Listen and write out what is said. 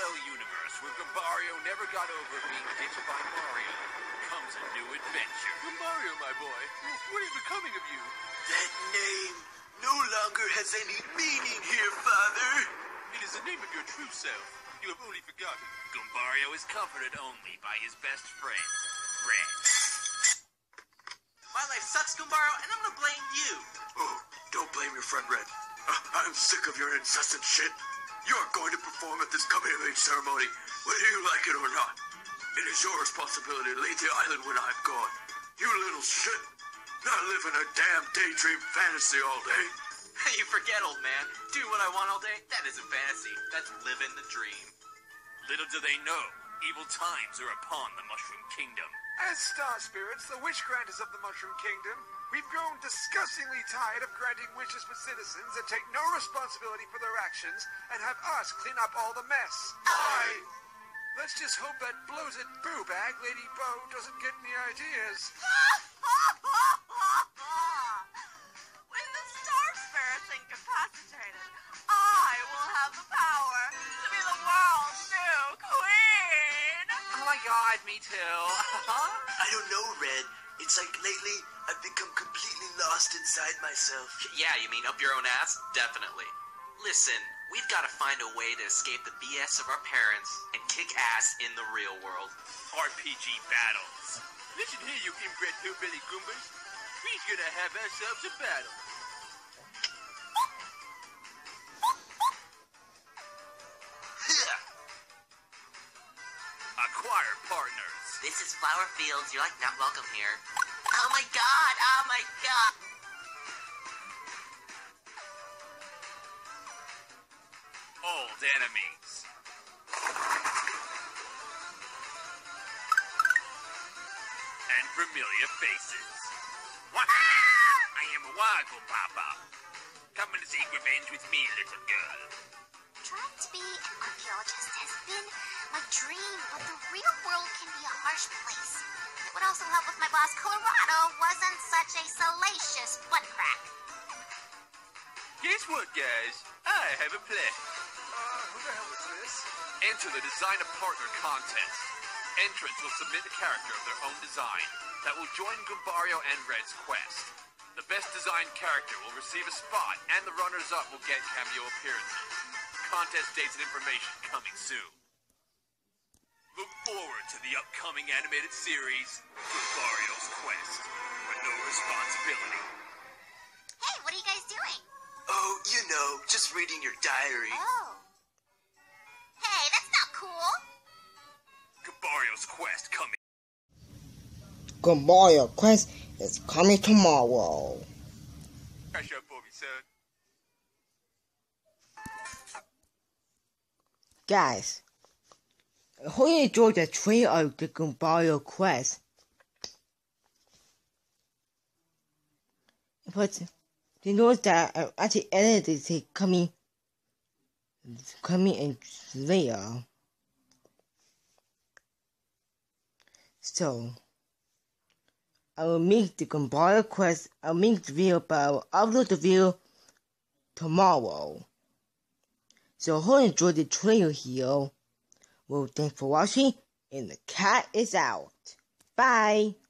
parallel universe where Goombario never got over being ditched by Mario comes a new adventure. Goombario, my boy, what is becoming of you? That name no longer has any meaning here, Father. It is the name of your true self. You have only forgotten. Goombario is comforted only by his best friend, Red. My life sucks, Goombario, and I'm gonna blame you. Oh, don't blame your friend Red. I'm sick of your incessant shit. You're going to perform at this coming-of-age ceremony, whether you like it or not. It is your responsibility to leave the island when I'm gone. You little shit. Not living a damn daydream fantasy all day. You forget, old man. Do what I want all day? That isn't fantasy. That's living the dream. Little do they know, evil times are upon the Mushroom Kingdom. As Star Spirits, the wish granters of the Mushroom Kingdom, we've grown disgustingly tired of granting wishes for citizens that take no responsibility for their actions and have us clean up all the mess. Let's just hope that bloated boo bag, Lady Bo, doesn't get any ideas. With the Star Spirits incapacitated, I will have the power to be the world's new queen! Oh my god, me too. I don't know, Red. It's like lately I've become completely lost inside myself. Yeah, you mean up your own ass? Definitely. Listen, we've got to find a way to escape the BS of our parents and kick ass in the real world. RPG battles. Listen here, you inbred hillbilly Goombas. We're gonna have ourselves a battle. Acquire partners. This is Flower Fields. You're like not welcome here. Oh my god! Oh my god! Old enemies. And familiar faces. I am Wago Papa. Come and seek revenge with me, little girl. Trying to be an archaeologist has been my dream, but the real world can be a harsh place. It would also help if my boss Colorado wasn't such a salacious butt crack. Guess what, guys? I have a plan. Who the hell is this? Enter the Design a Partner contest. Entrants will submit a character of their own design that will join Goombario and Red's quest. The best designed character will receive a spot, and the runners-up will get cameo appearances. Contest dates and information coming soon. Look forward to the upcoming animated series, Goombario's Quest, for no responsibility. Hey, what are you guys doing? Oh, you know, just reading your diary. Oh. Hey, that's not cool. Goombario's Quest coming. Goombario Quest is coming tomorrow. Crash up for me, son. Guys, I hope you enjoyed the trailer of the Goombario Quest. But you know that I actually edited it coming in later. So I will make the Goombario Quest. I'll make the video, but I will upload the video tomorrow. So I hope you enjoyed the trailer here. Well, thanks for watching, and the cat is out. Bye.